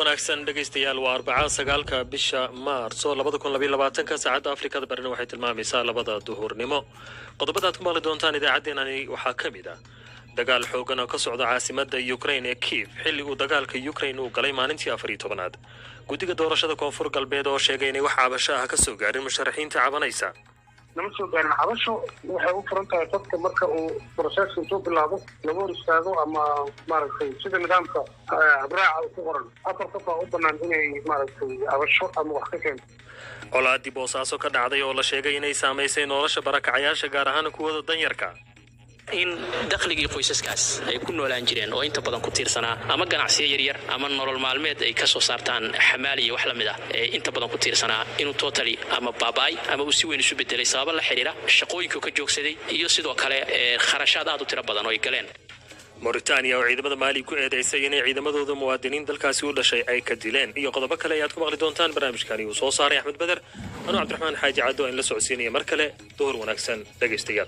wanaagsan dhageystayaal waa 4-9 bisha Maarso 2022 saacada Afrikada Bariga waxay tilmaamaysaa 2 duhurnimo qodobada aad ku maqli doontaan idaacadeennani waxaa kamid ah dagaal xoogan oo ka socda caasimadda Ukraine ee Kiev xilli uu dagaalka Ukraine uu galay maalintii 14aad guddiga doorashada koonfur galbeed oo sheegay inay wax cabasho ah ka soo gaarin musharaxiinta cabanaysa لما سو بين عبشو waxay u furantahay dadka marka uu process soo bilaabo laba istaago ama maaragtay sida nidaamka abraaca ku qoran afar qof oo banaan inay maaragtay cabasho ama wax ka keento colaadi boosaaso ka dhacday oo la sheegay inay saameysay nolosha barakacayaasha gaar ahaan kuwa danyarka in dakhligii qoysaskaas ay ku noolaan jireen oo inta badan ku tiirsanaa ama ganacsiyo yaryar ama nolol maalmeed ay ka soo saartaan xamaaliye wax la mid ah inta badan ku tiirsanaa inuu totally ama baabay ama uu si weyn isu bedelay sabab la xiriira shaqooyinka ka joogsaday iyo sidoo kale kharashaad aad u tiro badan oo ay galeen Mauritania oo ciidamada Mali ku eedeysay inay ciidamadooda muwaadiniin dalkaasi u dhashay ay ka dileen iyo qodobo kale aad ku maqli doontaan barnaamijkani uu soo saaray Axmed Badar anuu Cabdiraxmaan Xaaji Caddo in la socodsiinaya mar kale door wanaagsan dhageystayaal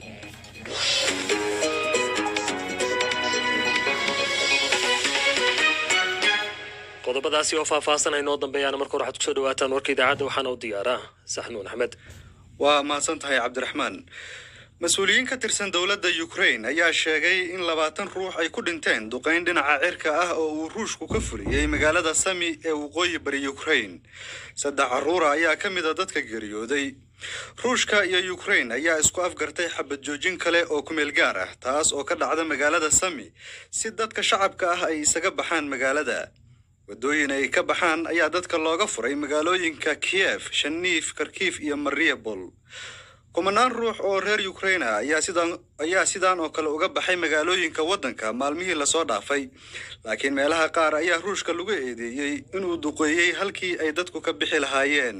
qodobadaasi oo faahfaahsan ay noo dambeeyaan markii hore waxaad ku soo dhawaataan warka idaacadda waxaana u diyaaraa Saxnuun Axmed waa mahadsantahay Cabdiraxmaan mas'uuliyiin ka tirsan dawladda Ukraine ayaa sheegay in 20 ruux ay ku dhinteen duqeyn dhinaca cirka ah oo uu Ruushku ka fuliyay magaalada Sami ee waqooyi bari Ukraine saddex caruur ayaa ka mid ah dadka geeriyooday Ruushka iyo Ukraine ayaa isku afgartay xabad joojin kale oo ku meel gaar ah taas oo ka dhacda magaalada Sami si dadka shacabka ah ay isaga baxaan magaalada wadooyin ay ka baxaan ayaa dadka looga furay magaalooyinka Kiev, Chernihiv, Kharkiv iyo Mariupol. Kumanaan ruux oo reer Ukraine ayaa sidaan oo kale uga baxay magaalooyinka wadanka maalmihii la soo dhaafay laakiin meelaha qaar ayaa Ruushka lagu eedeeyay inuu duqeeyay halkii ay dadku ka bixi lahaayeen.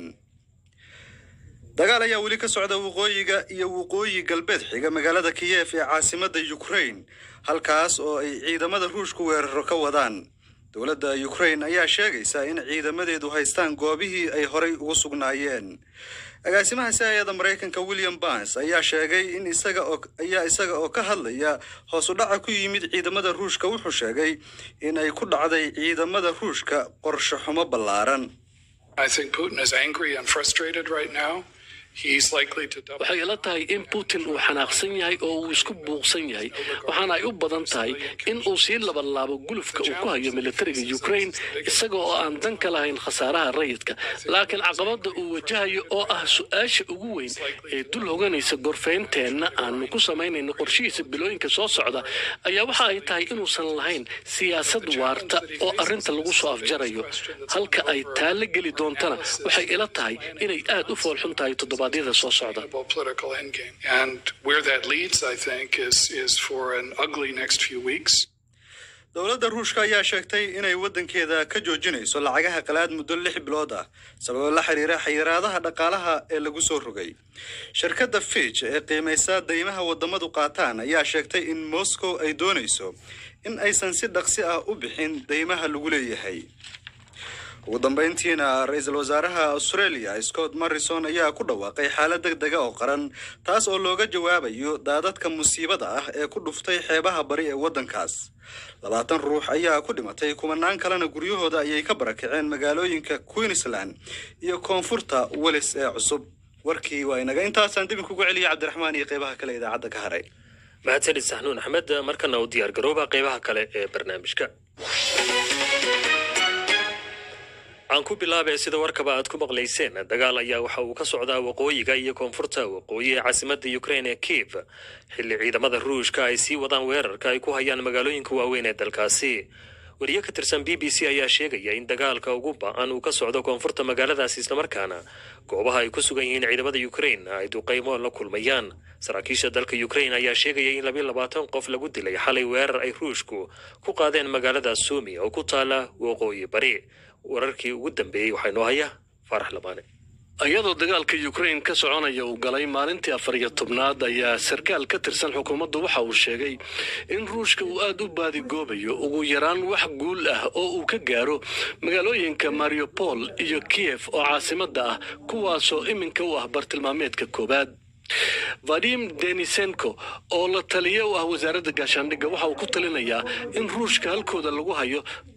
dagaal ayaa weli ka socda waqooyiga iyo waqooyi galbeed xiga magaalada Kiev ee caasimadda Ukraine halkaas oo ay ciidamada Ruushku weeraro ka wadaan dawladda Ukraine ayaa sheegaysa in ciidamadeedu haystaan goobihii ay horay ugu sugnaayeen agaasimaha sayidada Mareykanka William Burns ayaa sheegay in isaga oo ka hadlaya hoos u dhaca ku yimid ciidamada Ruushka wuxuu sheegay in ay ku dhacday ciidamada Ruushka qorshe xumo ballaaran I think Putin is angry and frustrated right now. He's likely to double. waxay ila tahay in Putin uu xanaaqsan yahay oo uu isku buuqsan yahay waxaana ay u badan tahay in uu sii labanlaabo gulufka uu ku hayo militariga Ukraine isagoo oo aan dan ka lahayn khasaaraha rayidka laakiin caqabada uu wajahayo oo ah su'aasha ugu weyn ee dul hoganaysa gorfeynteena aan ku sameynayno qorshihiisa bilooyinka soo socda ayaa waxa ay tahay inuusan lahayn siyaasad waarta oo arrinta lagu soo afjarayo halka ay taale geli doontana waxay ila tahay inay aad u foolxun tahay political endgame. And where that leads, I think, is for an ugly next few weeks. dawladda Ruushka ayaa sheegtay inay wadankeeda ka joojinayso lacagaha qalaad muddo 6 bilood ah sabab la xiriira xayiraadaha dhaqaalaha ee lagu soo rogay shirkadda Fitch ee qiimaysa deymaha wadamadu qaataan ayaa sheegtay in Moscow ay doonayso in aysan si dhaqsi ah u bixin deymaha lagu leeyahay ugu dambeyntiina ra'iisul wasaaraha Australia Scott Morrison ayaa ku dhawaaqay xaalad degdeg ah oo qaran taas oo looga jawaabayo daadadka musiibada ah ee ku dhuftay xeebaha bari ee wadankaas 20 ruux ayaa ku dhimatay kumanaan kalena guryahooda ayay ka barakaceen magaalooyinka Queensland iyo koonfurta Wales ee cusub warkii waa inaga intaasaan dib ugu celiyay Cabdiraxmaan iyo qaybaha kale idaacadda ka haray mahadsanid Saxnuun Axmed markana u diyaar garooba qaybaha kale ee barnaamijka aan ku bilaabay sida warkaba aad ku maqlayseen dagaal ayaa waxa uu ka socdaa waqooyiga iyo koonfurta waqooyi ee caasimadda Ukraine ee Kiev xilli ciidamada Ruushka ay sii wadaan weerarka ay ku hayaan magaalooyinka waaweyn ee dalkaasi wariye ka tirsan BBC ayaa sheegaya in dagaalka ugu ba'an uu ka socdo koonfurta magaaladaasi isla markaana goobaha ay ku sugan yihiin ciidamada Ukraine ay duqeymo la kulmayaan saraakiisha dalka Ukraine ayaa sheegaya in 22 qof lagu dilay xalay weerar ay Ruushku ku qaadeen magaalada Sumi oo ku taala waqooyi bari wararkii ugu dambeeyay waxay noo hayaa Farax Lamaane ayadoo dagaalka Ukraine ka soconaya uu galay maalintii 14aad ayaa sarkaal ka tirsan xukuumaddu waxa uu sheegay in Ruushka uu aad u baadi goobayo ugu yaraan wax guul ah oo uu ka gaaro magaalooyinka Mariupol iyo Kiev oo caasimadda ah kuwaasoo iminka u ah bartilmaameedka koobaad Vadim Denisenko oo la taliye u ah wasaaradda gaashaandhigga waxa uu ku talinayaa in Ruushka halkooda lagu hayo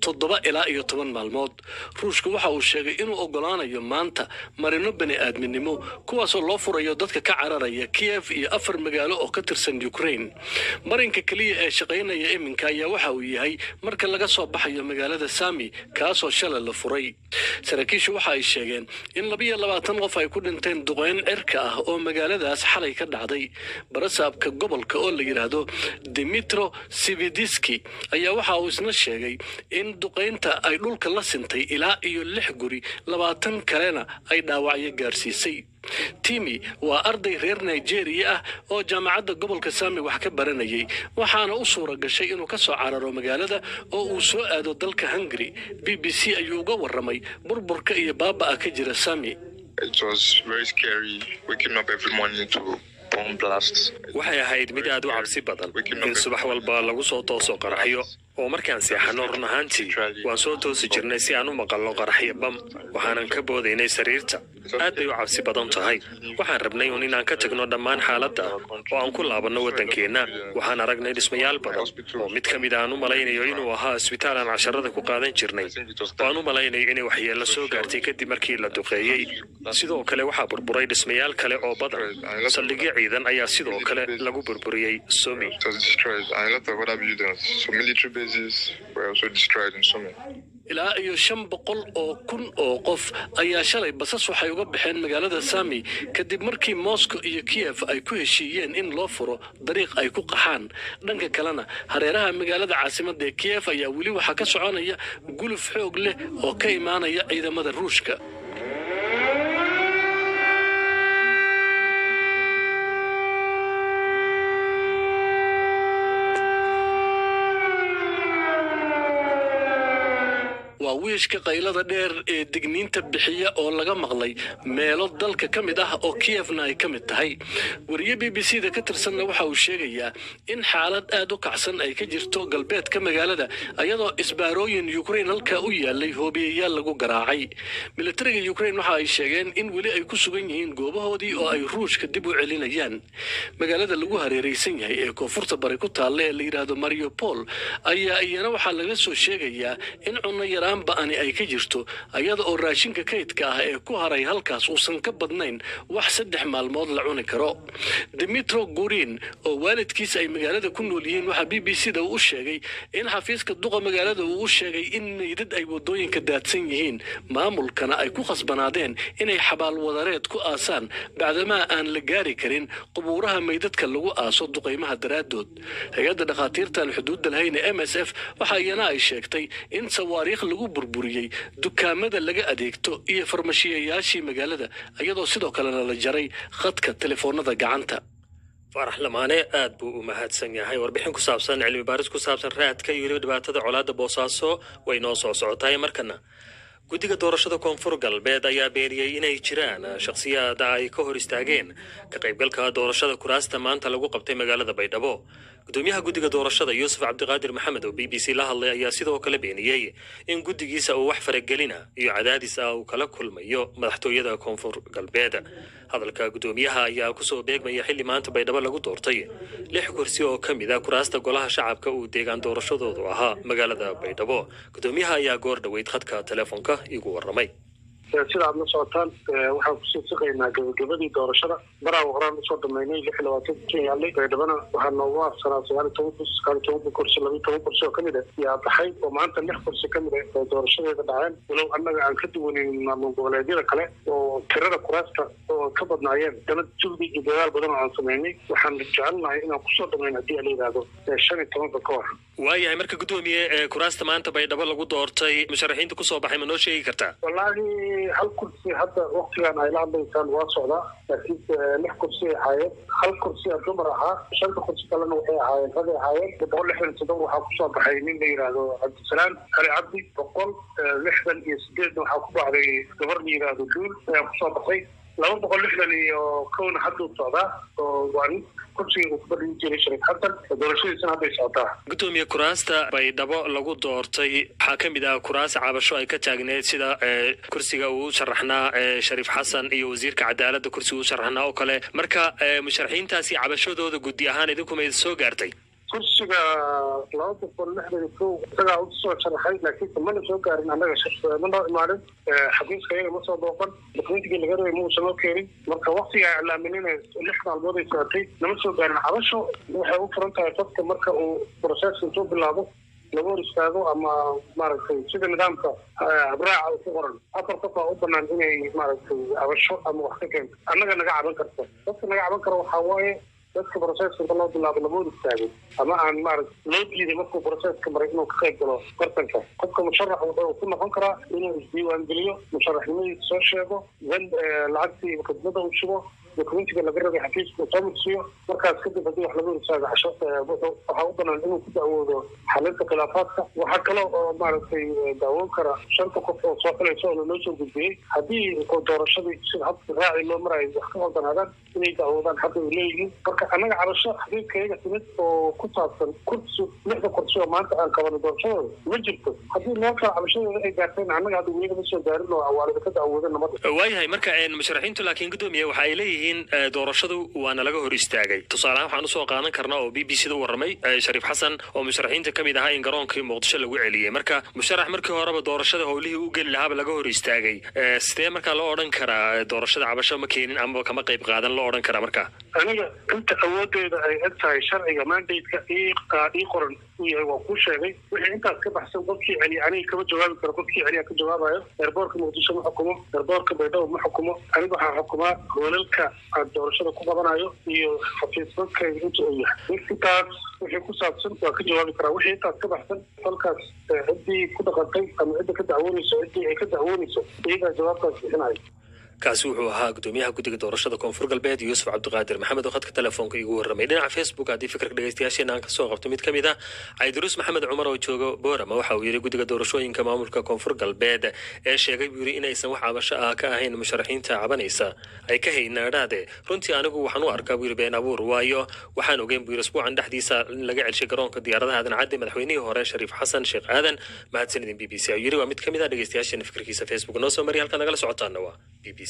7 ilaa 10 maalmood. ruushku waxa uu sheegay inuu ogolaanayo maanta marino bani'aadminimo kuwaasoo loo furayo dadka ka cararaya Kiev iyo 4 magaalo oo ka tirsan Ukraine. marinka kaliya ee shaqaynaya iminka ayaa waxa uu yahay marka laga soo baxayo magaalada Sami kaasoo shalay la furay. saraakiishu waxa ay sheegeen in 22 qof ay ku dhinteen duqeyn cirka ah oo magaaladaas xalay ka dhacday. barasaabka gobolka oo la yiraahdo Dmitro Sividiski ayaa waxa uu isna sheegay in duqeynta ay dhulka la sintay ilaa iyo 6 guri 20 kalena ay dhaawacyo gaarsiisay. Timi waa arday reer Nigeria ah oo jaamacadda gobolka Sami wax ka baranayay waxaana u suura gashay inuu ka soo cararo magaalada oo uu soo aado dalka Hungary. BBC ayuu uga warramay burburka iyo baabaa ka jira Sami. It was very scary waking up every morning to bomb blasts. waxay ahayd mid aad u cabsi badan in subax walba lagu soo tooso qaraxyo oo markaan seexano run ahaantii waan soo toosi jirnay si aan u maqalno qaraxyo bam waxaanan ka boodaynay sariirta aad bay u cabsi badan tahay waxaan rabnay inaan ka tagno dhammaan xaaladda oo aan ku laabanno waddankeena waxaan aragnay dhismayaal badan oo mid ka mid aan u malaynayo inuu ahaa isbitaal aan casharada ku qaadan jirnay oo aan u malaynayo inay waxyeello soo gaartay kadib markii la duqeeyey sidoo kale waxaa burburay dhismayaal kale oo badan saldhigyo ciidan ayaa sidoo kale lagu burburiyey Sumi. Were also destroyed in Sumy. ilaa iyo 500 oo kun oo qof ayaa shalay basas waxay uga baxeen magaalada Sami kadib markii Moscow iyo Kiev ay ku heshiiyeen in loo furo dariiq ay ku qaxaan. dhanka kalena hareeraha magaalada caasimadda ee Kiev ayaa weli waxa ka soconaya guluf xoog leh oo ka imaanaya ciidamada Ruushka. wiishka qaylada dheer ee digniinta bixiya oo laga maqlay meelo dalka ka mid ah oo Kievna ay ka mid tahay. wariye BBC-da ka tirsanna waxa uu sheegayaa in xaalad aad u kacsan ay ka jirto galbeedka magaalada ayadoo isbaarooyin Ukraine halka u yaalay hoobiyayaal lagu garaacay. militariga Ukraine waxa ay sheegeen in weli ay ku sugan yihiin goobahoodii oo ay Ruushka dib u celinayaan. magaalada lagu hareeraysan yahay ee koonfurta bari ku taalla ee la yiraahdo Mariupol ayaa iyana waxa laga soo sheegayaa in cunno yaraan ba'ani ay ka jirto ayada oo raashinka kaydka ah ee ku haray halkaas uusan ka badnayn wax 3 maalmood la cuni karo. Dmitro Gurin oo waalidkiisa ay magaalada ku nool yihiin waxa BBC-da uu sheegay in xafiiska duqa magaalada uu sheegay in meydad ay wadooyinka daadsan yihiin maamulkana ay ku khasbanaadeen inay xabaal wadareed ku aasaan bacdama aan la gaari karin qubuuraha meydadka lagu aaso duqeymaha daraadood. hay'adda dhakhaatiirta aan xuduudda lahayn MSF waxa iyana ay sheegtay in sawaariikh lagu burburiyay dukaamada laga adeegto iyo farmashiyayaashii magaalada iyadoo sidoo kalena la jaray khadka telefoonada gacanta. farax lamaane aad buu u mahadsan yahay. warbixin ku saabsan cilmi baaris ku saabsan raadka iyo dhibaatada colaadda Boosaaso way noo soo socotay markana. guddiga doorashada koonfur galbeed ayaa beeniyay inay jiraan shakhsiyaad ay ka hor istaageen ka qaybgalka doorashada kuraasta maanta lagu qabtay magaalada Baydhabo. gudoomiyaha guddiga doorashada Yuusuf Cabdiqaadir Maxamed oo BBC la hadlay ayaa sidoo kale beeniyay in guddigiisa uu wax faragelina iyo cadaadis ah uu kala kulmayo madaxtooyada koonfur galbeed. hadalka gudoomiyaha ayaa ku soo beegmaya xilli maanta Baydhabo lagu doortay 6 kursi oo ka mid ah kuraasta golaha shacabka uu deegaan doorashadoodu ahaa magaalada Baydhabo. gudoomiyaha ayaa goor dhaweyd khadka telefoonka igu warramay. sida aad la socotaan waxaan kusoo shaqeynaa gabagabadii doorashada baraa horaan usoo dhameynay 26 yaalay Baydhabana waxaa noogu afsanaa 19 kursi 12 kursi oo kamid ah yaa baxay oo maanta 6 kursi kamid ah oo doorashadeeda dhaceen walow annaga aan ka duwanin maamul goboleedyada kale oo tirada kuraasta oo ka badnaayeen dana jugdi iyo dadaal badan oo aan sameynay waxaan jecelnahay inaan kusoo dhameyn haddii la yidhaahdo 15 ka hor. waayahay marka gudoomiye kuraasta maanta Baydhabo lagu doortay musharaxiinta kusoo baxay ma noo sheegi kartaa? wallaahi hal kursi hadda waqtigan ay la hadlaysaan waa socdaa laakiin 6 kursi ay ahaayeen hal kursi oo dumar ahaa 5 kursi kalena waxay ahaayeen rag ay ahaayeen 167 waxaa kusoo baxay nin la yiraahdo Cabdisalaam Ali Cabdi 168 waxaa ku baxday gabar la yiraahdo Duul ayaa kusoo baxay 260 iyo kowna hadda socdaa oo waa kursiga ku badin jiray Shariif Xasan doorashadiisana hadda socotaa. gudoomiye kuraasta Baydhabo lagu doortay waxaa ka mid ah kuraas cabasho ay ka taagneed sida kursiga uu sharaxnaa Shariif Xasan iyo wasiirka cadaaladda kursiga uu sharaxnaa oo kale marka musharaxiintaasi cabashadooda guddi ahaan idinku ma soo gaartay? kursiga 2016 isagaa u soo sharaxay laakiin mana soo gaarin annaga ma noo imaanin xafiiska iyaga ma soo booqan dokumentigii laga rabay muusan noo keenin marka waqtiga iclaaminina 6 maalmood ay socotay nama soo gaarin cabasho waxay u furan tahay qofka marka uu process intuu bilaabo lagu hor istaago ama maaragtay sida nidaamka abraaca ku qoran afar qof u banaan inay maaragtay cabasho ama wax ka keento annaga naga caban karto dadka naga caban karo waxaa waaye dadka processka loo bilaabo lagu hor istaago ama aan maaragtay loo diiday markuu processka maray inuu ka qayb galo tartanka qofka musharax wuxuu ku noqon karaa inuu isdiiwaan geliyo musharaxnimadiisa soo sheego lacagtii khidmada uu shubo dokumentiga laga rabay xafiiska uu soo mudsiiyo markaas kadib haddii wax lagu hor istaago waxaa u banaan inuu ku dacwoodo xalinta khilaafaadka waxaa kale oo maaragtay daawoon kara 5 qof oo soo xilayso oo loo soo gudbiyey haddii doorashadii sida habka raaci loo marayo wax ka qaldanaadaan inay dacwoodaan xagga ay leeyihiin marka annaga cabasho xafiiskayga timid oo ku saabsan kursi 6 kursi oo maanta aan qabano doorashadooda ma jirto haddii meel kale cabashadooda ay gaarteen annaga hadda weliga ma soo gaarin oo awaalida ka dacwooda namada waayahay marka musharaxiintu laakiin gudoomiye waxa ay leeyihiin doorashadu waana laga hor istaagay tusaale ahaan waxaan usoo qaadan karnaa oo BBC da warramay Shariif Xasan oo musharaxiinta kamid ahaa in garoonkii Muqdisho lagu celiyay marka musharax markii horeba doorashada howlihii u gali lahaa laga hor istaagay sidee marka loo oran karaa doorashada cabasho ma keenin ama kama qayb qaadan loo oran karaa marka aniga inta awoodeeda ay egtahay sharciga mandate-ka ii qoran yahay waa ku sheegay wixii intaas ka baxsan qofkii celiya aniga kama jawaabi karo qofkii celiya ka jawaabayo airportka Muqdisho ma xukumo airportka Baydhabo ma xukumo aniga waxaan xukumaa hoolalka doorashada ku qabanayo iyo xafiiska inta uu yahay intaas wixii ku saabsan waa ka jawaabi karaa wixii intaas ka baxsan halkaas ciddii ku dhaqantay ama cidda ka dacwoonayso ciddii ay ka dacwoonayso iyagaa jawaabtaas bixinayo kaasi wuxuu ahaa gudoomiyaha guddiga doorashada koonfur galbeed Yuusuf Cabdiqaadir Maxamed oo khadka telefoonka igu warramay dhinaca Facebook haddii fikirka dhageystayaasheena aan ka soo qabto mid ka mid ah Caydiruus Maxamed Cumar oo jooga Boorama waxa uu yiri guddiga doorashooyinka maamulka koonfur galbeed ee sheegay buu yiri inaysan wax cabasho ah ka ahayn musharaxiinta cabanaysa ay ka haynaadade runtii anigu waxaan u arkaa buu yiri been abuur waayo waxaan ogeyn buu yiri isbuucan dhexdiisa in laga celshay garoonka diyaaradaha aadan cadde madaxweynihii hore Shariif Xasan Sheekh Aadan mahadsanidin BBC ayuu yiri waa mid ka mid ah dhageystayaasheena fikirkiisa Facebook noo soo mari halka nagala socotaana waa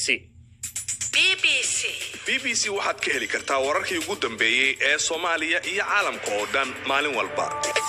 BBC waxaad ka heli kartaa wararkii ugu dambeeyay ee Soomaaliya iyo caalamka oo dhan maalin walba.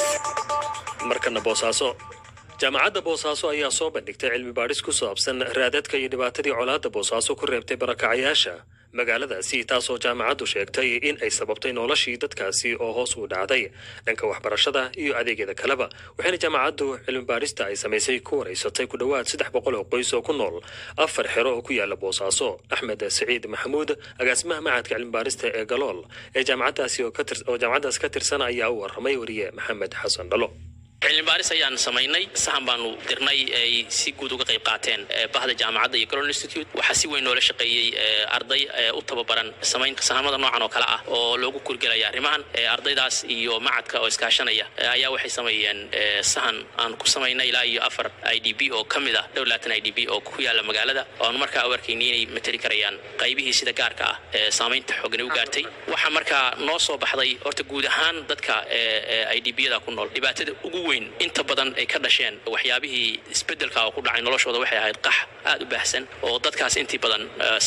markana Boosaaso jaamacadda Boosaaso ayaa soo bandhigtay cilmi baadhis ku saabsan raadadka iyo dhibaatadii colaadda Boosaaso ku reebtay barakacayaasha magaaladaasi taasoo jaamacaddu sheegtay in ay sababtay noloshii dadkaasi oo hoos u dhacday dhanka waxbarashada iyo adeegyada kaleba waxayna jaamacaddu cilmi baadhista ay samaysay ku wareysatay ku dhawaad 300 oo qoys oo ku nool 4 xero oo ku yaala Boosaaso Axmed Saciid Maxamuud agaasimaha macadka cilmi baadhista ee Galool ee jaamacaddaasi oo jaamacaddaas ka tirsan ayaa u warramay wariye Maxamed Xasan Dhalo cilmi baaris ayaan samaynay sahan baanu dirnay ay si guud uga qayb qaateen bahda jaamacadda iyo Galool Institute waxa si weyn loola shaqeeyay arday u tababaran samaynta sahamada noocan oo kala ah oo loogu kurgalaya arrimahan ardaydaas iyo macadka oo iskaashanaya ayaa waxay sameeyeen sahan aan ku samaynay ilaa iyo 4 IDP oo kamid ah dawladdan IDP oo ku yaala magaalada oo markaa warkayni inay matali karayaan qaybihii sida gaarka ah saamaynta xooggan u gaartay waxa markaa noo soo baxday horta guud ahaan dadka IDP-yada ku nool dhibaatada ugu inta badan ay ka dhasheen waxyaabihii isbedelka oo ku dhacay noloshooda waxay ahayd qax aad u baahsan oo dadkaas intii badan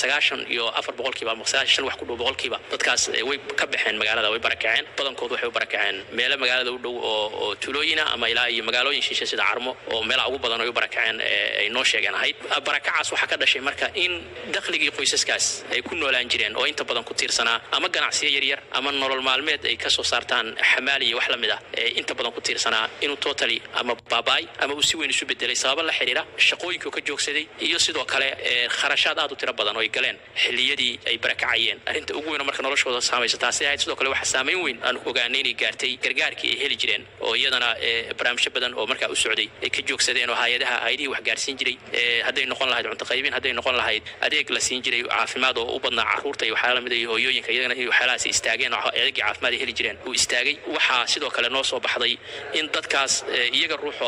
94% ama 96 wax ku dhow boqolkiiba dadkaas way ka baxeen magaalada way barakaceen badankood waxay u barakaceen meelo magaalada u dhow oo tuulooyina ama ilaa iyo magaalooyin shishe sida Carmo oo meelaha ugu badan ay u barakaceen ay noo sheegeen ahayd barakacaas waxa ka dhashay marka in dakhligii qoysaskaas ay ku noolaan jireen oo inta badan ku tiirsanaa ama ganacsiyo yaryar ama nolol maalmeed ay ka soo saartaan xamaali iyo wax la mid ah inta badan ku tiirsanaa inuu totally ama baabay ama uu si weyn isu bedelay sabab la xiriira shaqooyinka ka joogsaday iyo sidoo kale kharashaad aad u tiro badan oo ay galeen xilliyadii ay barakacayeen arinta ugu weyn marka noloshooda saameysay taasi ay sidoo kale waxa saameyn weyn aan ogaanay inay gaartay gargaarkii ay heli jireen oo iyadana barnaamijyo badan oo markaa u socday ay ka joogsadeen oo hay'adaha wax gaarsiin jiray haday noqon lahayd cunto qaybin haday noqon lahayd adeeg la siin jiray caafimaad oo u badnaa caruurta iyo waxa la mid ah hooyooyinka iyagana iyo waxyaalahaas istaageen oo adeeg caafimaad ay heli jireen uu istaagay waxa sidoo kale noo soo baxday in dadkaas iyaga ruuxooda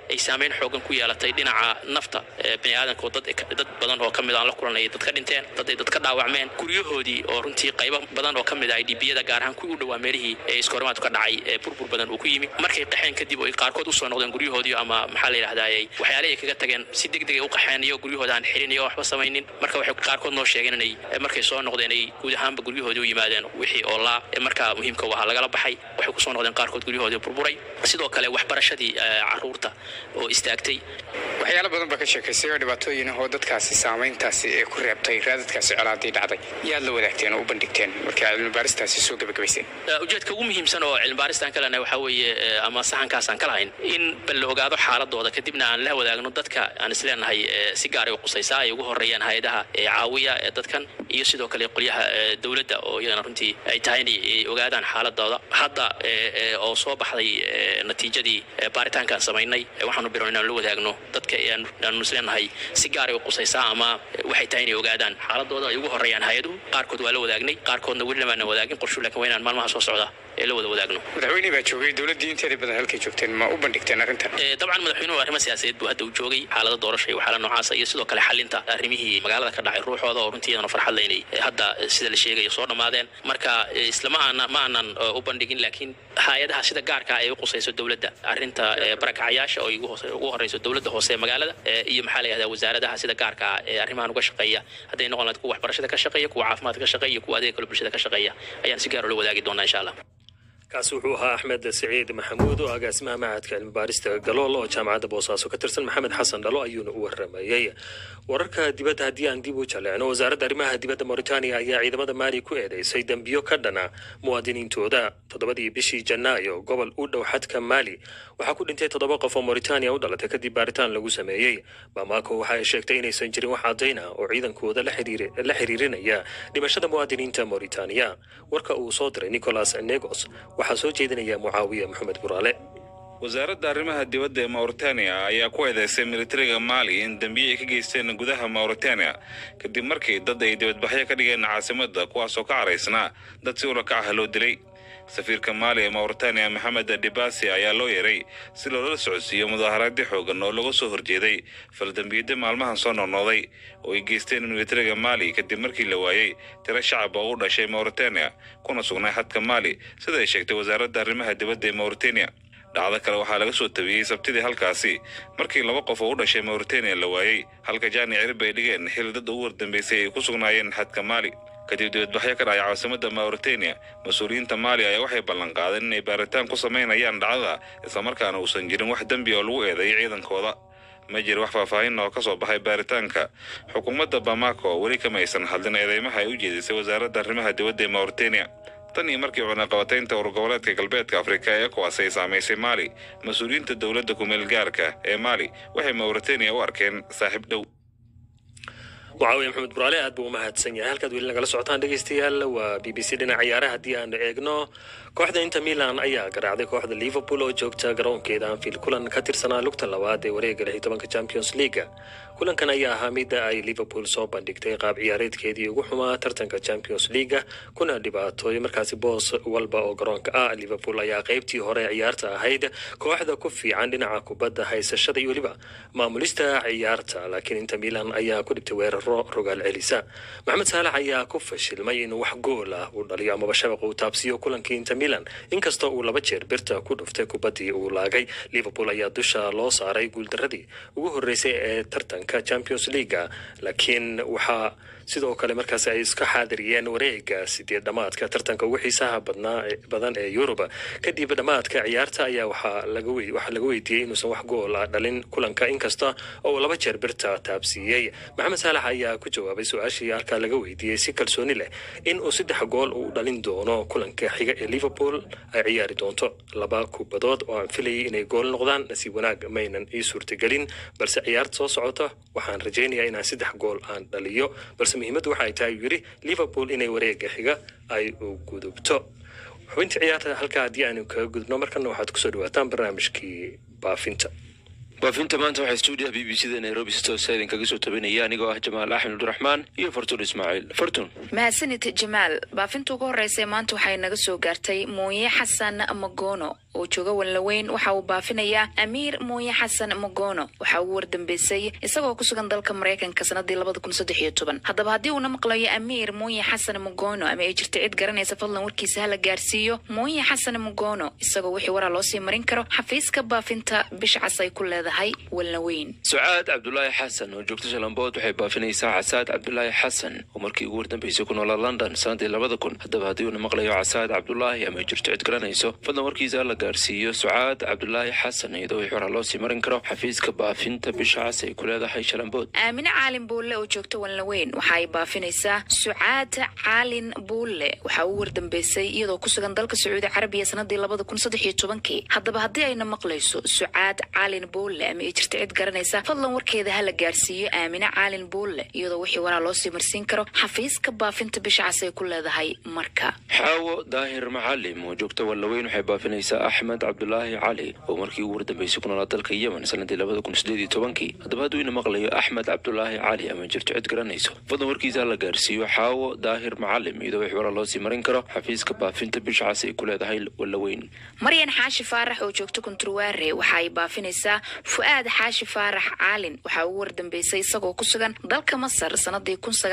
ay saameyn xoogan ku yeelatay dhinaca nafta bini'aadanka oo dad badan oo kamid aan la kulanay dad ka dhinteen dad ka dhaawacmeen guryahoodii oo runtii qaybo badan oo kamid ah IDP-yada gaar ahaan kuwii u dhawaa meelihii iskoorimaadku ka dhacay burbur badan uu ku yimi markay qaxeen kadib oo qaarkood u soo noqdeen guryahoodii ama maxaa la yiraahdaa waxyaalaha ay kaga tageen si degdeg ah u qaxeen iyo guryahooda aan xirin iyo waxba samaynin marka waxay qaarkood noo sheegeen inay markay soo noqdeen ay guud ahaanba guryahoodii u yimaadeen wixii oo la marka muhiimka waxa lagala baxay waxay ku soo noqdeen qaarkood guryahoodii burburay sidoo kale waxbarashadii caruurta oo istaagtay waxyaalo badan ba ka sheekaysay oo dhibaatooyin oo dadkaasi saameyntaasi ee ku reebtay raadadkaasi colaadii dhacday yaad la wadaagteen oo u bandhigteen markii cilmi baaristaasi soo gabagabaysay ujeedka ugu muhiimsan oo cilmi baaristan kale waxa weeye ama sahankaas aan kala hayn in bal ogaado xaaladooda kadibna aan la wadaagno dadka aan isleenahay si gaar ah u qusaysaa ay ugu horeeyaan hay'adaha caawiya ee dadkan iyo sidoo kale qolyaha dawladda oo iyana runtii ay tahay inay ogaadaan xaaladooda hadda oo soo baxday natiijadii baaritaankan samaynay waxaanu biroonay inaan la wadaagno dadka aan isleenahay si gaar ah u qusaysaa ama waxay tahay inay ogaadaan xaaladooda ay ugu horeeyaan hay'aduhu qaarkood waa la wadaagnay qaarkoodna weli lama wadaagin qorshe laakiin waynaan maalmaha soo socda ee la wadaagno madaxweynaha baa joogay dawladii inteeda badan halkay joogteen ma u bandhigteen arrintan dabcan madaxweynuhu arrimo siyaasadeed buu hadda u joogay xaalada doorasho iyo xaalada noocaas iyo sidoo kale xalinta arrimihii magaalada ka dhacay ruuxooda oo runtii farxad leynay hadda sida la sheegayo soo dhamaadeen marka islama aanan u bandhigin laakiin hay'adaha sida gaarka ay u qusayso dawladda arrinta barakacayaasha oo ugu horeyso dawladda hoose magaalada iyo maxaa la yiraahdaa wasaaradaha sida gaarka ee arrimahan uga shaqeeya haday noqon lahayd kuwa waxbarashada ka shaqeeya kuwa caafimaadka ka shaqeeya kuwa adeegga bulshada ka shaqeeya ayaan si gaar ah loo wadaagi doonaa insha Allah kaasi wuxuu ahaa Axmed Saciid Maxamuud oo agaasimaha macadka cilmi baarista Galool oo jaamacadda Boosaaso ka tirsan Maxamed Xasan Dhalo ayuuna u waramayay wararka dibadda haddii aan dib u jaleecno wasaaradda arrimaha dibadda Mauritania ayaa ciidamada Mali ku eedeysay dambiyo ka dhana muwaadiniintooda 7 bishii Janaayo gobol u dhow xadka Mali waxaa ku dhintay 7 qof oo Mauritania u dhalatay kadib baaritaan lagu sameeyay Bamako waxa ay sheegtay inaysan jirin wax caddayn ah oo ciidankooda la xiriirinaya dhimashada muwaadiniinta Mauritania warka uu soo diray Nicolas Negos waxaa soo jeedinaya Mucaawiya Maxamed Buraale wasaaradda arrimaha dibadda ee Mauritania ayaa ku eedeysay militariga Mali in dambiyo ay ka geysteen gudaha Mauritania kadib markii dad ay dibadbaxyo ka dhigeen caasimadda kuwaas oo ka caraysnaa dad si ula kac ah loo dilay safiirka Mali ee Mauritania Mohamed Dibasi ayaa loo yeeray si loola socodsiiyo mudaharaadyo xoogan oo laga soo horjeeday faldambiyada maalmahan soo noqnoqday oo ay geysteen militariga Mali kadib markii la waayay tiro shacab oo u dhashay Mauritania kuna sugnaa xadka Mali sida ay sheegtay wasaaradda arrimaha dibadda ee Mauritania dhacdo kale waxaa laga soo tabiyay sabtidii halkaasi markii 2 qof oo u dhashay Mauritania la waayay halka jaani cirib ay dhigeen xil dad ugu dambeysay ay ku sugnaayeen xadka Mali kadib dibadbaxyo ka dhacay caasimadda Mauritania mas'uuliyiinta Mali ayaa waxay ballan qaadeen inay baaritaan ku sameynayaan dhacdada isla markaana uusan jirin wax dambi oo lagu eedeeyay ciidankooda ma jiro wax faahfaahin oo ka soo baxay baaritaanka xukuumadda Bamako weli kama aysan hadlin eedeymaha ay u jeedisay wasaaradda arrimaha dibadda ee Mauritania tan iyo markii cunaqabataynta urgoboleedka galbeedka Afrika ee ECOWAS ay saameysay Mali mas'uuliyiinta dawladda ku meel gaarka ee Mali waxay Mauritania u arkeen saaxiib dhow Mucaawiya Maxamed Buraale aad buu u mahadsan yahay halkaad weli nagala socotaan dhageystayaal waa BBC dhinaca ciyaaraha haddii aan eegno kooxda Inter Milan ayaa garaacday kooxda Liverpool oo joogta garoonkeeda Anfield kulan ka tirsanaa lugta labaad ee wareegga 16 Champions League kulankan ayaa ahaa mid ay Liverpool soo bandhigtay qaab ciyaareedkeedii ugu xumaa tartanka Champions League kuna dhibaatooyay markaasi boos walba oo garoonka ah Liverpool ayaa qaybtii hore ciyaarta ahayd kooxda ku fiican dhinaca kubadda haysashada iyo waliba maamulista ciyaarta laakiin Inter Milan ayaa ku dhibtay weerar rogaal celisa Maxamed Saalax ayaa ku fashilmay inuu wax gool ah u dhaliyo ama shabaq uu taabsiyo kulankii Inter Milan inkastoo uu 2 jeer birta ku dhuftay kubaddii uu laagay Liverpool ayaa dusha loo saaray guuldaradii ugu horeysay ee tartanka Champions League laakiin waxa sidoo kale markaas ay iska xaadiriyeen wareegga 8 dhamaadka tartanka ugu xiisaha badan ee Europe kadib dhamaadka ciyaarta ayaa waxa laga weydiiyay inuusan wax gool ah dhalin kulanka inkasta oo 2 jeer birta taabsiiyay Maxamed Saalax ayaa ku jawaabay su'aashii halka laga weydiiyay si kalsooni leh in uu 3 gool u dhalin doono kulanka xiga ee Liverpool ay ciyaari doonto 2 kubadood oo aan filayay inay gool noqdaan nasiib wanaag maynan ii suurtagelin balse ciyaarta soo socota waxaan rajaynayaa inaan 3 gool aan dhaliyo balse muhiimaddu waxa ay tahay yiri Liverpool inay wareegga xiga ay u gudubto xubinta ciyaarta halka haddii aanu kaga gudubno markana waxaad ku soo dhawaataan barnaamijkii baafinta baafinta maanta waxaa stuudiyaha BBC-da Nairobi Studio idinkaga soo tabinaya anigoo ah Jamaal Axmed Abdiraxmaan iyo Fartuun Ismaaciil. Fartuun. mahadsanid Jamaal. baafinta ugu horreysay maanta waxay naga soo gaartay Mooye Xasan Magono oo jooga Wanlaweyn. waxa uu baafinayaa Amiir Mooye Xasan Magono. waxa uu wardambeysay isagoo ku sugan dalka Mareykanka sanadii 2013. haddaba haddii uu maqlayo Amiir Mooye Xasan Magono ama ay jirto cid garanaysa fadlan warkiisa hala gaarsiiyo Mooye Xasan Magono isagoo wixii waraa loo sii marin karo xafiiska baafinta bisha casay ku leedahay Wanlaweyn. Sucaad Cabdullaahi Xasan oo joogta Shalambood waxay baafinaysaa Casaad Cabdullaahi Xasan oo markii ugu wardambeysay ku noolaa London sanadii 2000. haddaba haddii uu maqlayo Casaad Cabdullaahi ama ay jirto cid garanayso fadlan warkiisa hala gaarsiiyo Sucaad Cabdullaahi Xasan iyadoo wixii waraa loo sii marin karo xafiiska baafinta bisha casay ku leedahay Shalambood. Aamina Caalin Buulle oo joogta Wanlaweyn waxay baafinaysaa Sucaad Caalin Buulle waxa uu wardambeysay iyadoo ku sugan dalka Sacuudi Carabiya sanadii 2013. haddaba haddii ayna maqlayso Sucaad Caalin Buulle ama ay jirto cid garanaysa fadlan warkeeda hala gaarsiiyo Aamina Caalin Buulle iyadoo wixii waraa loo sii marsiin karo xafiiska baafinta bisha casay ku leedahay marka. Xaawo Daahir Macalim oo joogta Wanlaweyn waxay baafinaysaa Axmed Cabdullaahi Cali oo markii ugu wardambeysay ku noolaa dalka Yemen sanadii 2018. haddaba hadduu ina maqlayo Axmed Cabdullaahi Cali ama jirto cid garanayso fadlan warkiisa hala gaarsiiyo Xaawo Daahir Macalim iyadoo wixii waraa loo sii marin karo xafiiska baafinta bisha casay ku leedahay Wanlaweyn. Maryan Xaashi Faarax oo joogta Kunturwaare waxay baafinaysaa Fuaad Xaashi Faarax Caalin waxa uu wardambeysay isagoo ku sugan dalka Masar sanadii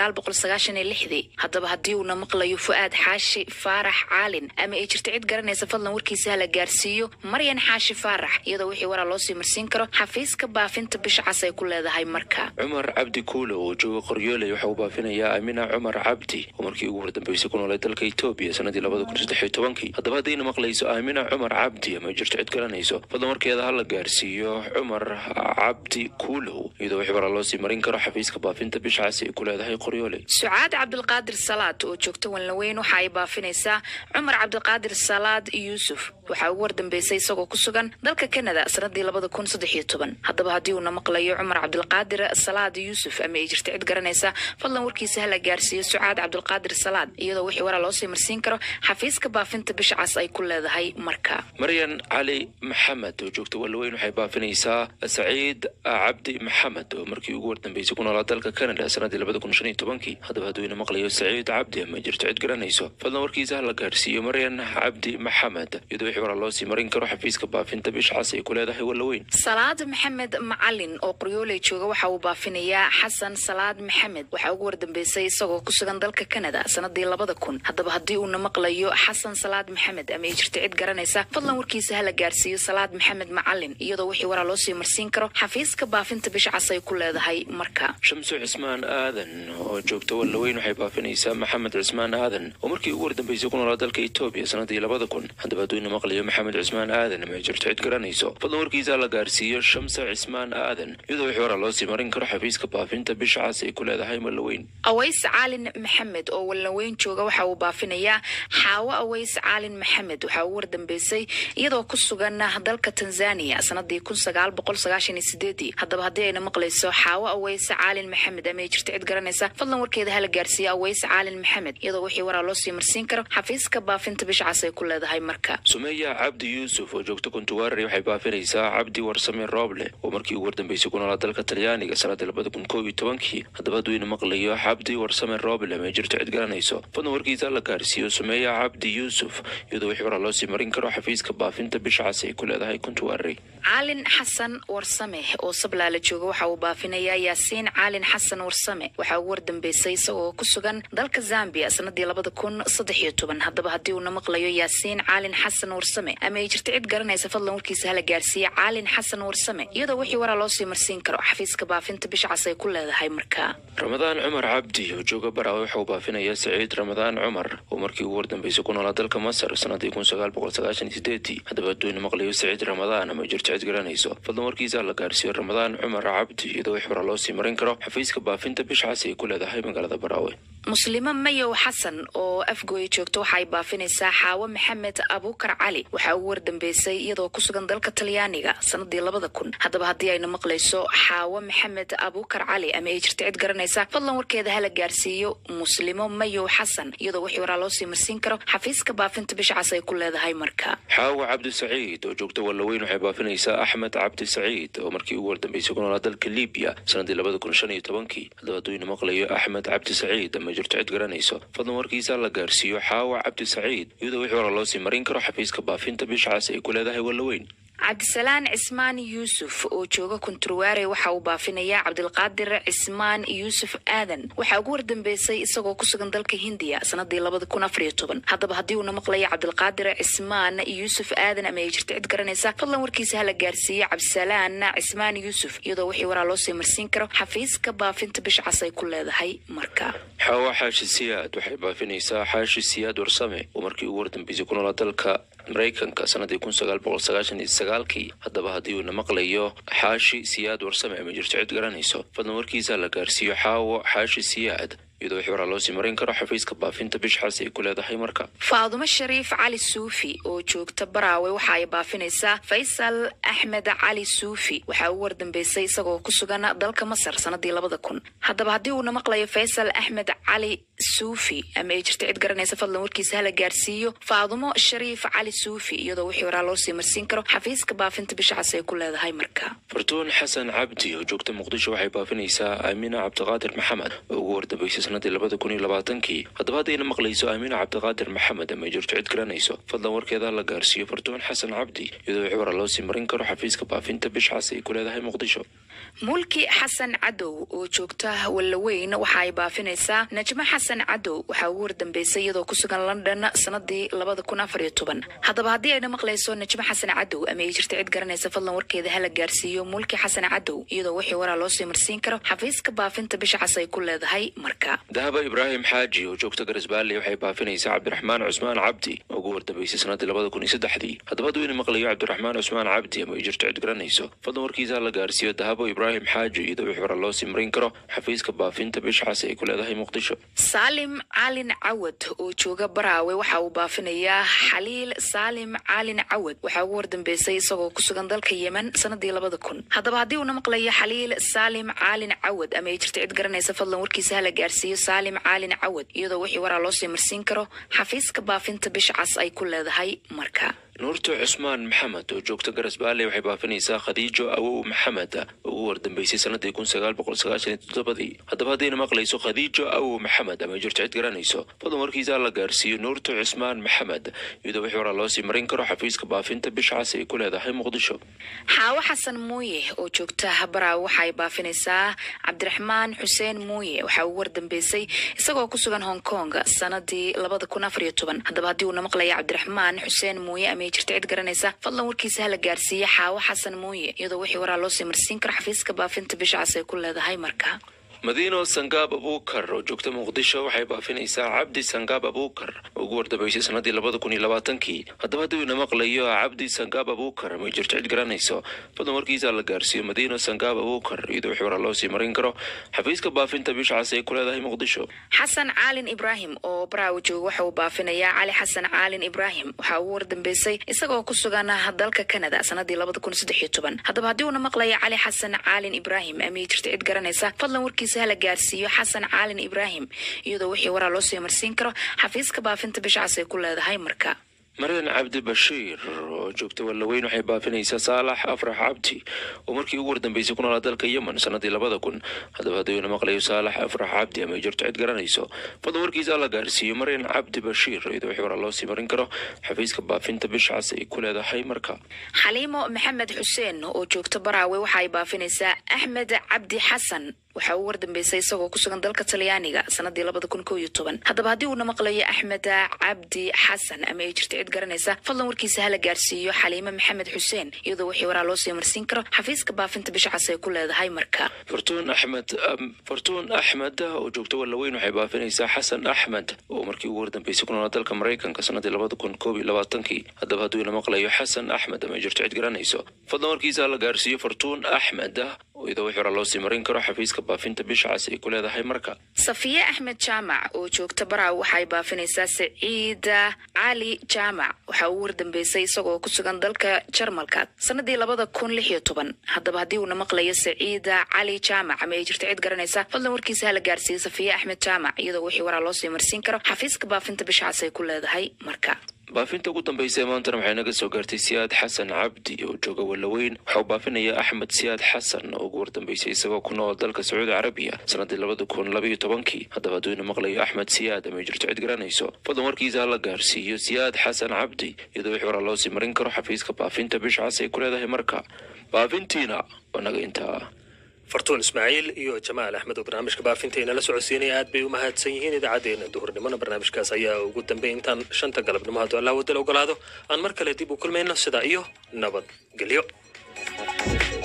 1996. haddaba haddii uu maqlayo Fuaad Xaashi Faarax Caalin ama ay jirto cid garanaysa fadlan warkiisa hala gaarsiiyo Maryan Xaashi Faarax iyadoo wixii waraa loo sii marsiin karo xafiiska baafinta bisha casay ku leedahay marka. Cumar Cabdi Kuulo oo jooga Qoryooley waxa uu baafinayaa Amina Cumar Cabdi oo markii ugu wardambeysay ku noolaa dalka Itoobiya sanadii 2013. haddaba haddii maqlayso Amina Cumar Cabdi ama jirto cid garanayso fadlan warkeeda hala gaarsiiyo Cumar Cabdi Kuulo iyadoo wixii waraa loo sii marin karo xafiiska baafinta bisha casay ku leedahay Qoryooley. Sucaad Cabdulqaadir Salaad oo joogta Wanlaweyn waxa ay baafinaysaa Cumar Cabdulqaadir Salaad Yuusuf waxa uu wardambeysay isagoo ku sugan dalka Canada sanadii 2013. haddaba haddii uu maqlayo Cumar Cabdulqaadir Salaad Yuusuf ama ay jirto cid garanaysa fadlan warkiisa hala gaarsiiyo Sucaad Cabdulqaadir Salaad iyadoo wixii waraa loo sii marsiin karo xafiiska baafinta bisha cas ay ku leedahay marka. Maryan Cali Maxamed oo joogta Wanlaweyn waxay baafinaysaa Saciid Cabdi Maxamed oo markii ugu wardambeysay ku noolaa dalka Canada sanadii 2015. haddaba hadduu ina maqlayo Saciid Cabdi ama jirto cid garanayso fadlan warkiisa hala gaarsiiyo Maryan Cabdi Maxamed iyadoo wixii waraa loo sii marin karo xafiiska baafinta bisha cas ay ku leedahay Wanlaweyn. Salaad Maxamed Macalin oo Qoryooley jooga waxa uu baafinayaa Xasan Salaad Maxamed waxa uu wardambeysay isagoo ku sugan dalka Canada sanadii 2000. haddaba haddii uu maqlayo Xasan Salaad Maxamed ama ay jirto cid garanaysa fadlan warkiisa hala gaarsiiyo Salaad Maxamed Macalin iyadoo wixii waraa loo sii marsiin karo xafiiska baafinta bisha cas ay ku leedahay marka. Shamsu Cismaan Aadan oo joogta Wanlaweyn waxay baafinaysaa Maxamed Cismaan Aadan oo markii ugu wardambeysay ku noolaa dalka Itoobiya sanadii 2000. haddaba hadduu ina maqlayo Maxamed Cismaan Aadan ama ay jirto cid garanayso fadlan warkiisa la gaarsiiyo Shamsu Cismaan Aadan iyadoo wixii waraa loo sii marin karo xafiiska baafinta bisha cas ay ku leedahay Wanlaweyn. Aways Caalin Maxamed oo Wanlaweyn jooga waxa uu baafinayaa Xaawo Aways Caalin Maxamed waxa uu wardambeysay iyadoo ku sugan dalka Tanzania sanadii 1998. haddaba haddii ayna maqlayso Xaawo Aways Caalin Maxamed ama ay jirto cid garanaysa fadlan warkeeda hala gaarsiiyo Aways Caalin Maxamed iyadoo wixii waraa loo sii marsiin karo xafiiska baafinta bisha cas ay ku leedahay marka. Sumeya Cabdi Yuusuf oo joogta Kunturwaare waxay baafinaysaa Cabdi Warsame Roble oo markii ugu wardambeysay ku noolaa dalka Talyaaniga sanadii 2011. haddaba hadduu ina maqlayo Cabdi Warsame Roble ama ay jirto cid garanayso fadlan warkiisa la gaarsiiyo Sumeya Cabdi Yuusuf iyadoo wixii waraa loo sii marin karo xafiiska baafinta bisha cas ay ku leedahay Kunturwaare. Caalin Xasan Warsame oo Sablaale jooga waxa uu baafinayaa Yaasiin Caalin Xasan Warsame waxa uu wardambeysay isagoo ku sugan dalka Zambia sanadii 2013. haddaba haddii uu maqlayo Yaasiin Caalin Xasan Warsame ama ay jirto cid garanaysa fadlan warkiisa hala gaarsiiyo Caalin Xasan Warsame iyadoo wixii waraa loo sii marsiin karo xafiiska baafinta bisha cas ay ku leedahay marka. Ramadaan Cumar Cabdi oo jooga Baraawe waxa uu baafinayaa Saciid Ramadaan Cumar oo markii ugu wardambeysay ku noolaa dalka Masar sanadii 1998. haddaba hadduu ina maqlayo Saciid Ramadaan ama jirto cid garanayso fadlan warkiisa la gaarsiiyo Ramadaan Cumar Cabdi iyadoo wixii waraa loo sii marin karo xafiiska baafinta bisha cas ay ku leedahay magaalada Baraawe. muslimo mayow xasan oo afgooy joogto waxay baafinaysaa xaawo maxamed abuukar cali waxa uu wardambeysay iyadoo ku sugan dalka talyaaniga sanadii 2000 haddaba haddii ayna maqlayso xaawo maxamed abuukar cali ama ay jirto cid garanaysa fadlan warkeeda hala gaarsiiyo muslimo mayow xasan iyadoo wixii waraa loo sii marsiin karo xafiiska baafinta bisha cas ay ku leedahay marka xaawo cabdi saciid oo joogta walaweyn waxay baafinaysaa axmed cabdi saciid oo markii ugu wardambeysay ku noolaa dalka liibiya sanadii 2015 haddaba hadduu ina maqlayo axmed cabdi saciid ama jirto cid garanayso fadlan warkiisa la gaarsiiyo xaawo cabdi saciid iyadoo wixii waraa loo sii marin karo xafiiska baafinta bisha cas ay ku leedahay walaweyn cabdisalaan cismaan yuusuf oo jooga kunturwaare waxa uu baafinayaa cabdilqaadir cismaan yuusuf aadan waxa ugu wardambeysay isagoo ku sugan dalka hindiya sanadii 2014 haddaba haddii uuna maqlayo cabdilqaadir cismaan yuusuf aadan ama ay jirto cid garanaysa fadlan warkiisa hala gaarsiiyo cabdisalaan cismaan yuusuf iyadoo wixii waraa loo sii marsiin karo xafiiska baafinta bisha cas ay ku leedahay marka xaawo xaashi siyaad waxay baafinaysaa xaashi siyaad warsame oo markii ugu wardambeysay ku noolaa dalka maraykanka sanadii 1999 haddaba haddii uuna maqlayo xaashi siyaad warsame ama jirto cid garanayso fadlan warkiisa la gaarsiiyo xaawo xaashi siyaad iyadoo wixii waraa loo sii marin karo xafiiska baafinta bisha cas ay ku leedahay marka faadumo shariif cali suufi oo joogta baraawe waxa ay baafinaysaa faysal axmed cali suufi waxa uu wardambeysay isagoo ku sugan dalka masar sanadii 2000 haddaba haddii uuna maqlayo faysal axmed cali suufi ama ay jirto cid garanaysa fadlan warkiisa hala gaarsiiyo faadumo shariif cali suufi iyadoo wixii waraa loo sii marsiin karo xafiiska baafinta bisha cas ay ku leedahay marka fartuun xasan cabdi oo joogta muqdisho waxay baafinaysaa aamina cabdiqaadir maxamed oo ugu wardambeysay sanadii 2020 haddaba haddayna maqlayso aamina cabdiqaadir maxamed ama ay jirto cid garanayso fadlan warkeeda la gaarsiiyo fartuun xasan cabdi iyadoo wixii waraa loo sii marin karo xafiiska baafinta bisha cas ay ku leedahay muqdisho mulki xasan cadow oo joogta walaweyn waxa ay baafinaysaa najmo xasan cadow waxa uu wardambeysay iyadoo ku sugan London sanadii 2014 haddaba haddii ayna maqlayso najmo xasan cadow ama ay jirto cid garanaysa fadlan warkeeda hala gaarsiiyo mulki xasan cadow iyadoo wixii waraa loo sii marsiin karo xafiiska baafinta bisha cas ay ku leedahay marka dahaba ibraahim xaaji oo joogta garisbaale waxay baafinaysaa cabdiraxmaan cusmaan cabdi oo ugu wardambeysay sanadii 2003 haddaba hadduu ina maqlayo cabdiraxmaan cusmaan cabdi ama ay jirto cid garanayso fadlan warkiisa la gaarsiiyo dahabo ibraahim xaaji iyadoo wixii waraa loo sii marin karo xafiiska baafinta bisha cas ay ku leedahay muqdisho saalim caalin cawad oo jooga baraawe waxa uu baafinayaa xaliil saalim caalin cawad waxa ugu wardambeysay isagoo ku sugan dalka yemen sanadii 2000 haddaba haddii uuna maqlayo xaliil saalim caalin cawad ama ay jirto cid garanaysa fadlan warkiisa hala gaarsiiyo saalim caalin cawad iyadoo wixii waraa loo sii marsiin karo xafiiska baafinta bisha cas ay ku leedahay marka nuurto cusmaan maxamed oo joogta garisbaale waxay baafinaysaa khadiijo awow maxamed oo ugu wardambeysay sanadii 1997 haddaba haddayna maqlayso khadiijo awow maxamed ama jirto cid garanayso fadlan warkiisa la gaarsiiyo nuurto cusmaan maxamed iyadoo wixii waraa loo sii marin karo xafiiska baafinta bisha cas ay ku leedahay muqdisho xaawo xasan muuye oo joogta baraawe waxa ay baafinaysaa cabdiraxmaan xuseen muuye waxa uu wardambeysay isagoo ku sugan Hong Kong sanadii 2014 haddaba haddii uuna maqlayo cabdiraxmaan xuseen muuye ama ay jirto cid garanaysa fadlan warkiisa hala gaarsiiyo xaawo xasan muuye iyadoo wixii waraa loo sii marsiin karo xafiiska baafinta bisha cas ay ku leedahay marka madiino sangaab abuukar oo joogta muqdisho waxay baafinaysaa cabdi sangaab abuukar oo ugu wardambeysay sanadii 2020 haddaba haddii ina maqlayo cabdi sangaab abuukar ama ay jirto cid garanayso fadlan warkiisa la gaarsiiyo madiino sangaab abuukar iyadoo wixii waraa loo sii marin karo xafiiska baafinta bisha cas ay ku leedahay muqdisho xasan caalin ibraahim oo baraawe jooga waxa uu baafinayaa cali xasan caalin ibraahim waxa uu wardambeysay isagoo ku sugan dalka Canada sanadii 2013 haddaba haddii uuna maqlayo cali xasan caalin ibraahim ama ay jirto cid garanaysa fadlan warkiisa hala gaarsiiyo xasan caalin ibraahim iyadoo wixii waraa loo sii marsiin karo xafiiska baafinta bisha cas ay ku leedahay marka maryan cabdi bashiir oo joogta walaweyn waxay baafinaysaa saalax afrax cabdi oo markii ugu wardambeysay ku noolaa dalka yemen sanadii 2000 haddaba haddii uuna maqlayo saalax afrax cabdi ama ay jirto cid garanayso fadlan warkiisa la gaarsiiyo maryan cabdi bashiir iyadoo wixii waraa loo sii marin karo xafiiska baafinta bisha cas ay ku leedahay marka xaliimo maxamed xuseen oo joogta baraawe waxa ay baafinaysaa axmed cabdi xasan waxa uu wardambeysay isagoo ku sugan dalka talyaaniga sanadii 2011 haddaba haddii uuna maqlayo axmed cabdi xasan ama ay jirto cid garanaysa fadlan warkiisa hala gaarsiiyo xaliimo maxamed xuseen iyadoo wixii waraa loo sii marsiin karo xafiiska baafinta bisha cas ay ku leedahay marka fartuun axmed oo joogta walaweyn waxay baafinaysaa xasan axmed oo markii ugu wardambeysay ku noolaa dalka maraykanka sanadii 2021 haddaba hadduu ina maqlayo xasan axmed ama ay jirto cid garanayso fadlan warkiisa la gaarsiiyo fartuun axmed iyadoo wixii hore loo sii marin karo xafiiska baafinta bisha cas ay ku leedahay marka. safiye axmed jaamac oo joogta Baraaw waxay baafinaysaa Saciid cali jaamac waxa uu wardambeysay isagoo ku sugan dalka Jarmalka sanadii 2016. haddaba haddii uu maqlayo Saciid cali jaamac ama ay jirto cid garanaysa fadlan warkiisa la gaarsiiyo safiye axmed jaamac iyadoo wixii hore loo sii marsiin karo xafiiska baafinta bisha cas ay ku leedahay marka. baafinta ugu dambeysay maantana waxay naga soo gaartay Siyaad Xasan Cabdi oo jooga Walaweyn waxa uu baafinaya Axmed Siyaad Xasan oo ugu dambeysay isagoo ku nool dalka Sacuudi Carabiya sanadii 2012. haddaba hadduu maqlayo Axmed Siyaad ama jirto cid garanayso fadlan warkiisa la gaarsiiyo Siyaad Xasan Cabdi iyadoo wixii hore loo sii marin karo xafiiska baafinta bisha cas ay ku leedahay marka. baafintiina wanaga intaa fartuun ismaaciil iyo jamaal axmed oo barnaamijka baafinteena la socodsiinaya aad bay u mahadsan yihiin idaacadeena duhurnimona barnaamijkaas ayaa ugu dambeey intaan 5 galabnimo hadduu allah wadala ogolaado aan mar kale dib u kulmayno sidaa iyo nabadgelyo.